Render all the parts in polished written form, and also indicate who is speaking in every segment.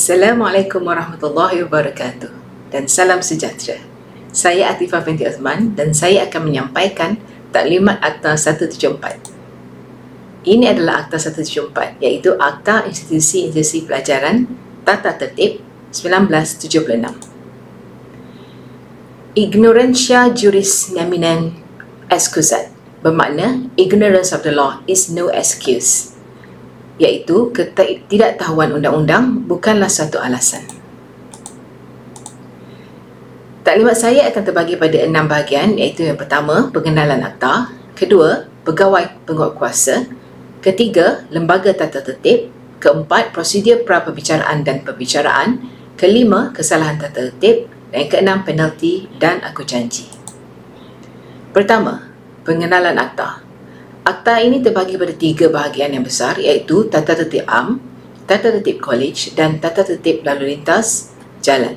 Speaker 1: Assalamualaikum warahmatullahi wabarakatuh dan salam sejahtera. Saya Atifah binti Uthman dan saya akan menyampaikan taklimat Akta 174. Ini adalah Akta 174 iaitu Akta Institusi Pelajaran Tata Tertib 1976. Ignorantia juris neminem excusat, bermakna ignorance of the law is no excuse, iaitu ketidaktahuan undang-undang bukanlah satu alasan. Taklimat saya akan terbagi pada 6 bahagian, iaitu yang pertama, pengenalan akta, kedua, pegawai penguatkuasa, ketiga, lembaga tata tertib, keempat, prosedur pra-perbicaraan dan perbicaraan, kelima, kesalahan tata tertib, dan yang keenam, penalti dan aku janji. Pertama, pengenalan akta. Akta ini terbagi pada 3 bahagian yang besar, iaitu tata tertib am, tata tertib kolej dan tata tertib lalu lintas jalan.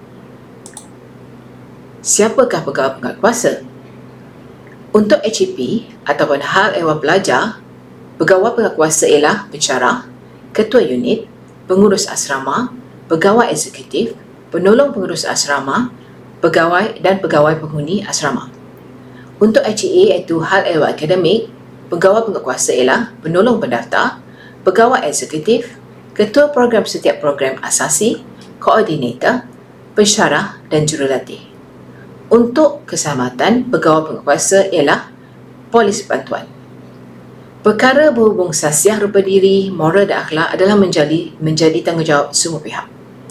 Speaker 1: Siapakah pegawai penguatkuasa? Untuk HEP ataupun Hal Ehwal Pelajar, pegawai penguatkuasa ialah pensyarah, ketua unit, pengurus asrama, pegawai eksekutif, penolong pengurus asrama, pegawai dan pegawai penghuni asrama. Untuk HEA iaitu Hal Ehwal Akademik, pegawai penguatkuasa ialah penolong pendaftar, pegawai eksekutif, ketua program setiap program asasi, koordinator, pensyarah dan jurulatih. Untuk keselamatan, pegawai penguatkuasa ialah polis bantuan. Perkara berhubung sasiah rupa diri, moral dan akhlak adalah menjadi tanggungjawab semua pihak.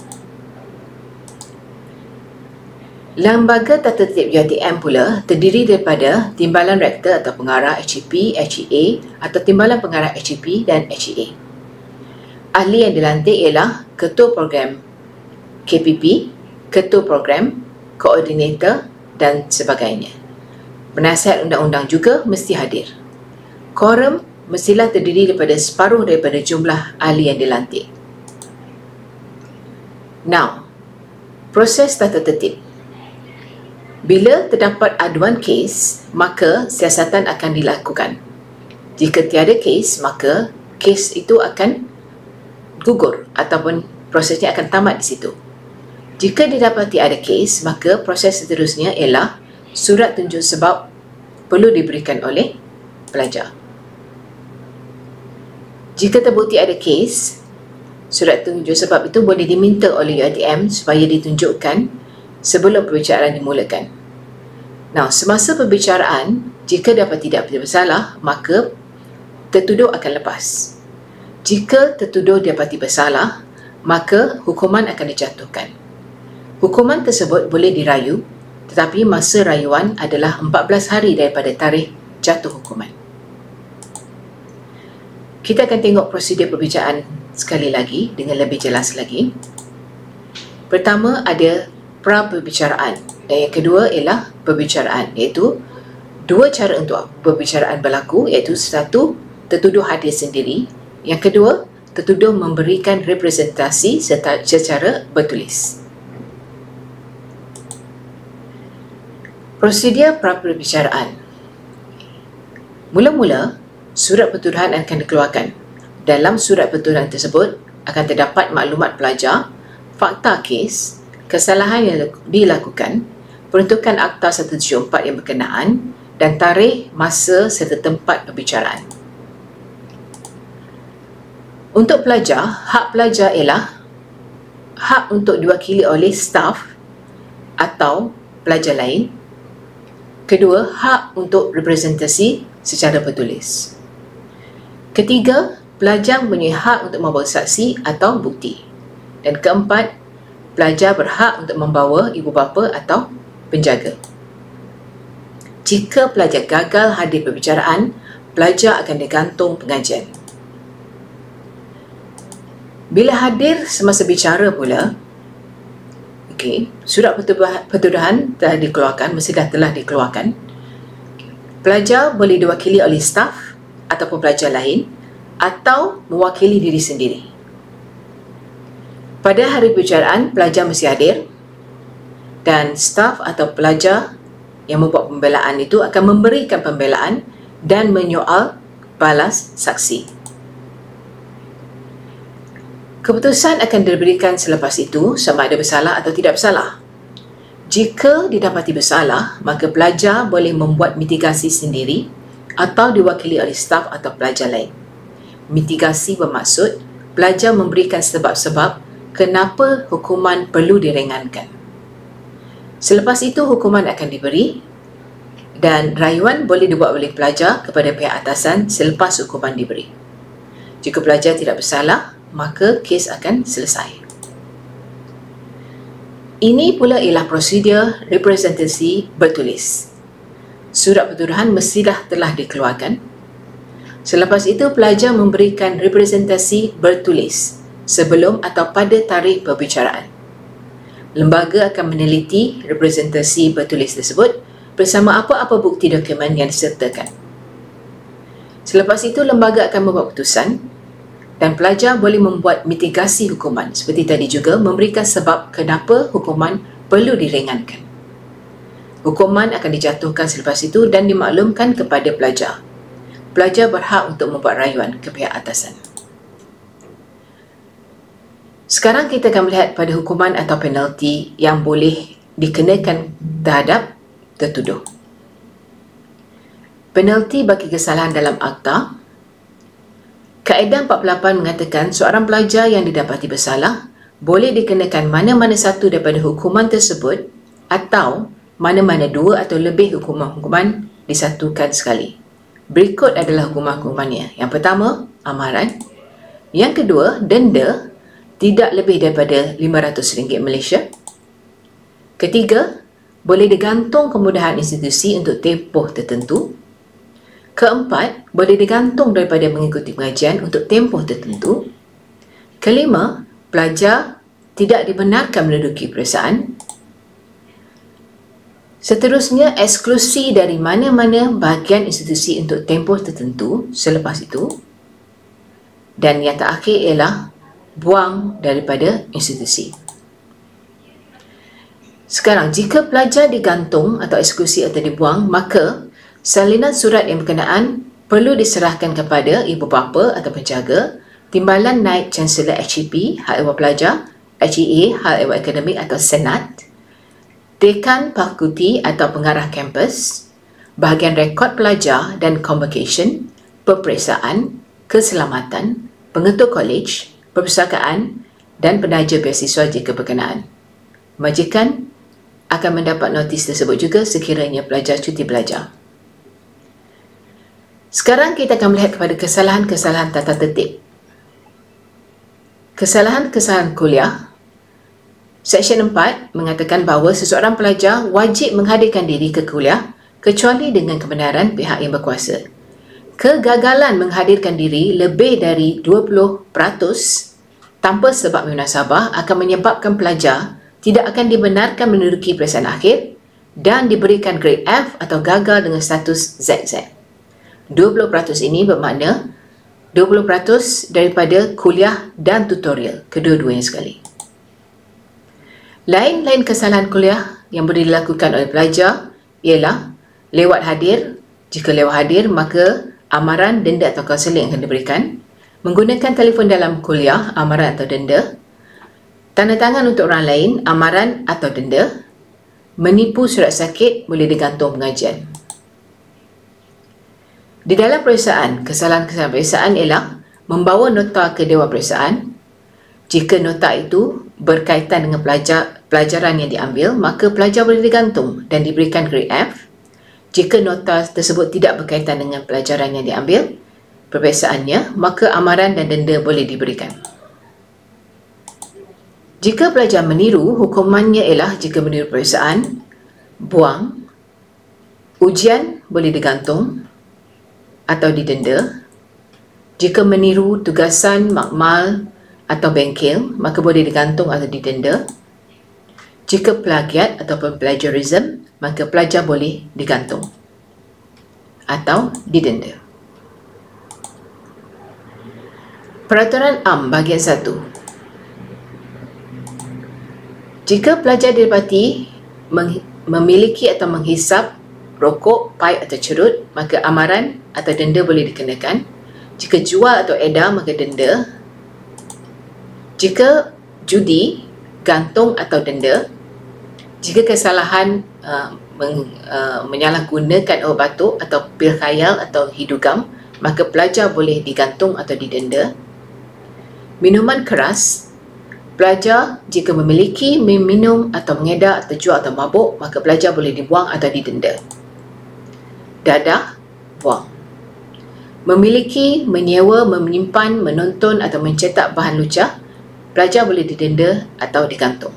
Speaker 1: Lembaga Tata Tertib UiTM pula terdiri daripada Timbalan Rektor atau Pengarah HEP, HEA atau Timbalan Pengarah HEP dan HEA. Ahli yang dilantik ialah Ketua Program KPP, Ketua Program, Koordinator dan sebagainya. Penasihat undang-undang juga mesti hadir. Quorum mestilah terdiri daripada separuh daripada jumlah ahli yang dilantik. Now, proses tata tertib. Bila terdapat aduan kes, maka siasatan akan dilakukan. Jika tiada kes, maka kes itu akan gugur ataupun prosesnya akan tamat di situ. Jika didapati ada kes, maka proses seterusnya ialah surat tunjuk sebab perlu diberikan oleh pelajar. Jika terbukti ada kes, surat tunjuk sebab itu boleh diminta oleh UiTM supaya ditunjukkan sebelum perbicaraan dimulakan. Nah, semasa perbicaraan, jika dapat tidak bersalah, maka tertuduh akan lepas. Jika tertuduh dapati bersalah, maka hukuman akan dijatuhkan. Hukuman tersebut boleh dirayu, tetapi masa rayuan adalah 14 hari daripada tarikh jatuh hukuman. Kita akan tengok prosedur perbicaraan sekali lagi dengan lebih jelas lagi. Pertama ada pra-perbicaraan dan yang kedua ialah perbicaraan, iaitu 2 cara untuk perbicaraan berlaku, iaitu satu, tertuduh hadir sendiri, yang kedua, tertuduh memberikan representasi secara bertulis. Prosedur pra-perbicaraan. Mula-mula, surat pertuduhan akan dikeluarkan. Dalam surat pertuduhan tersebut akan terdapat maklumat pelajar, fakta kes, kesalahan yang dilakukan, peruntukan Akta 174 yang berkenaan, dan tarikh, masa serta tempat perbicaraan. Untuk pelajar, hak pelajar ialah hak untuk diwakili oleh staf atau pelajar lain. Kedua, hak untuk representasi secara bertulis. Ketiga, pelajar mempunyai hak untuk membawa saksi atau bukti. Dan keempat, pelajar berhak untuk membawa ibu bapa atau penjaga. Jika pelajar gagal hadir perbicaraan, pelajar akan digantung pengajian. Bila hadir semasa bicara pula, surat pertuduhan telah dikeluarkan, telah dikeluarkan. Pelajar boleh diwakili oleh staf ataupun pelajar lain atau mewakili diri sendiri. Pada hari perbicaraan, pelajar mesti hadir dan staf atau pelajar yang membuat pembelaan itu akan memberikan pembelaan dan menyoal balas saksi. Keputusan akan diberikan selepas itu sama ada bersalah atau tidak bersalah. Jika didapati bersalah, maka pelajar boleh membuat mitigasi sendiri atau diwakili oleh staf atau pelajar lain. Mitigasi bermaksud pelajar memberikan sebab-sebab kenapa hukuman perlu diringankan. Selepas itu, hukuman akan diberi dan rayuan boleh dibuat oleh pelajar kepada pihak atasan selepas hukuman diberi. Jika pelajar tidak bersalah, maka kes akan selesai. Ini pula ialah prosedur representasi bertulis. Surat pertuduhan mestilah telah dikeluarkan. Selepas itu, pelajar memberikan representasi bertulis sebelum atau pada tarikh perbicaraan. Lembaga akan meneliti representasi bertulis tersebut bersama apa-apa bukti dokumen yang disertakan. Selepas itu, lembaga akan membuat keputusan dan pelajar boleh membuat mitigasi hukuman seperti tadi juga memberikan sebab kenapa hukuman perlu diringankan. Hukuman akan dijatuhkan selepas itu dan dimaklumkan kepada pelajar. Pelajar berhak untuk membuat rayuan ke pihak atasan. Sekarang kita akan melihat pada hukuman atau penalti yang boleh dikenakan terhadap tertuduh. Penalti bagi kesalahan dalam akta. Kaedah 48 mengatakan seorang pelajar yang didapati bersalah boleh dikenakan mana-mana satu daripada hukuman tersebut atau mana-mana dua atau lebih hukuman-hukuman disatukan sekali. Berikut adalah hukuman-hukumannya. Yang pertama, amaran. Yang kedua, denda tidak lebih daripada RM500 Malaysia. Ketiga, boleh digantung kemudahan institusi untuk tempoh tertentu. Keempat, boleh digantung daripada mengikuti pengajian untuk tempoh tertentu. Kelima, pelajar tidak dibenarkan menduduki peperiksaan. Seterusnya, eksklusi dari mana-mana bahagian institusi untuk tempoh tertentu selepas itu. Dan yang terakhir ialah buang daripada institusi. Sekarang, jika pelajar digantung atau eksklusi atau dibuang, maka salinan surat yang berkenaan perlu diserahkan kepada ibu bapa atau penjaga, Timbalan Naib Chancellor HEP, Hal Ehwal Pelajar, HEA, Hal Ehwal Akademik atau Senat, Dekan Fakulti atau Pengarah Kampus, bahagian rekod pelajar dan convocation, peperiksaan, keselamatan, pengetua kolej, perpustakaan dan penaja beasiswa jika berkenaan. Majikan akan mendapat notis tersebut juga sekiranya pelajar cuti belajar. Sekarang kita akan melihat kepada kesalahan-kesalahan tata tertib. Kesalahan-kesalahan kuliah. Seksyen 4 mengatakan bahawa seseorang pelajar wajib menghadirkan diri ke kuliah kecuali dengan kebenaran pihak yang berkuasa. Kegagalan menghadirkan diri lebih dari 20% tanpa sebab munasabah akan menyebabkan pelajar tidak akan dibenarkan menduduki peperiksaan akhir dan diberikan grade F atau gagal dengan status ZZ. 20% ini bermakna 20% daripada kuliah dan tutorial, kedua-duanya sekali. Lain-lain kesalahan kuliah yang boleh dilakukan oleh pelajar ialah lewat hadir. Jika lewat hadir, maka amaran, denda atau kaunseling akan diberikan. Menggunakan telefon dalam kuliah, amaran atau denda. Tanda tangan untuk orang lain, amaran atau denda. Menipu surat sakit boleh digantung pengajian. Di dalam peperiksaan, kesalahan-kesalahan peperiksaan ialah membawa nota ke Dewan Peperiksaan. Jika nota itu berkaitan dengan pelajaran yang diambil, maka pelajar boleh digantung dan diberikan grade F. Jika nota tersebut tidak berkaitan dengan pelajaran yang diambil peperiksaannya, maka amaran dan denda boleh diberikan. Jika pelajar meniru, hukumannya ialah jika meniru peperiksaan, buang. Ujian boleh digantung atau didenda. Jika meniru tugasan, makmal atau bengkel, maka boleh digantung atau didenda. Jika plagiat ataupun plagiarism, maka pelajar boleh digantung atau didenda. Peraturan Am bahagian 1. Jika pelajar didapati memiliki atau menghisap rokok, paip atau cerut, maka amaran atau denda boleh dikenakan. Jika jual atau edar, maka denda. Jika judi, gantung atau denda. Jika kesalahan menyalahgunakan obat batuk atau pil khayal atau hidugam, maka pelajar boleh digantung atau didenda. Minuman keras. Pelajar jika memiliki, meminum atau mengedar, terjual atau mabuk, maka pelajar boleh dibuang atau didenda. Dadah, buang. Memiliki, menyewa, menyimpan, menonton atau mencetak bahan lucah, pelajar boleh didenda atau digantung.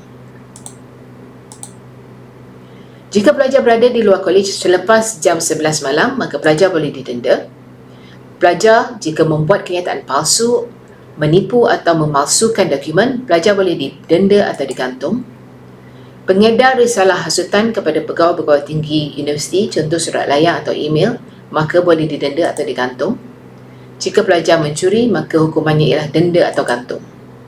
Speaker 1: Jika pelajar berada di luar kolej selepas jam 11 malam, maka pelajar boleh didenda. Pelajar jika membuat kenyataan palsu, menipu atau memalsukan dokumen, pelajar boleh didenda atau digantung. Pengedar risalah hasutan kepada pegawai-pegawai tinggi universiti, contoh surat layar atau email, maka boleh didenda atau digantung. Jika pelajar mencuri, maka hukumannya ialah denda atau gantung.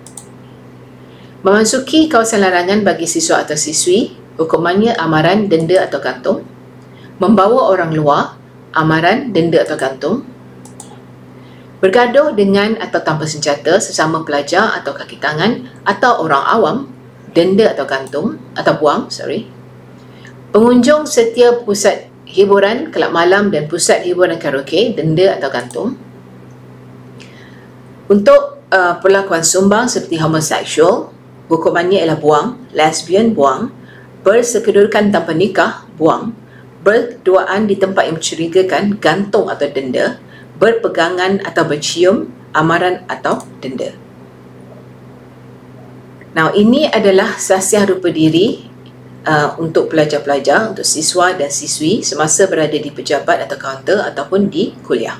Speaker 1: Memasuki kawasan larangan bagi siswa atau siswi, hukumannya amaran, denda atau gantung. Membawa orang luar, amaran, denda atau gantung. Bergaduh dengan atau tanpa senjata sesama pelajar atau kaki tangan atau orang awam, denda atau gantung atau buang, Pengunjung setia pusat hiburan, kelab malam dan pusat hiburan karaoke, denda atau gantung. Untuk perlakuan sumbang seperti homoseksual, hukumannya ialah buang, lesbian buang, bersekedudukan tanpa nikah buang, berduaan di tempat yang mencurigakan gantung atau denda, berpegangan atau bercium, amaran atau denda. Now, ini adalah sasiah rupa diri untuk pelajar-pelajar, untuk siswa dan siswi semasa berada di pejabat atau kaunter ataupun di kuliah.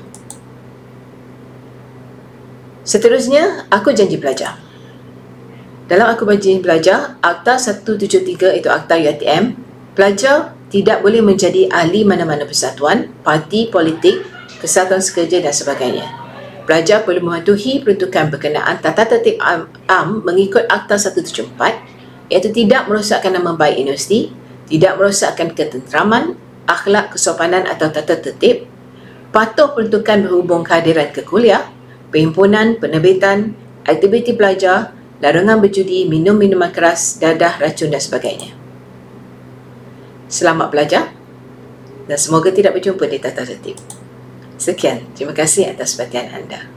Speaker 1: Seterusnya, aku janji belajar. Dalam aku janji belajar, Akta 173 itu Akta UiTM, pelajar tidak boleh menjadi ahli mana-mana persatuan, parti politik, kesatuan sekerja dan sebagainya. Pelajar perlu mematuhi peruntukan berkenaan tata tertib am mengikut Akta 174, iaitu tidak merosakkan nama baik universiti, tidak merosakkan ketenteraman, akhlak, kesopanan atau tata tertib, patuh peruntukan berhubung kehadiran ke kuliah, perhimpunan, penerbitan, aktiviti pelajar, larangan berjudi, minum minuman keras, dadah, racun dan sebagainya. Selamat belajar dan semoga tidak berjumpa di tata tertib. Sekian, terima kasih atas perhatian anda.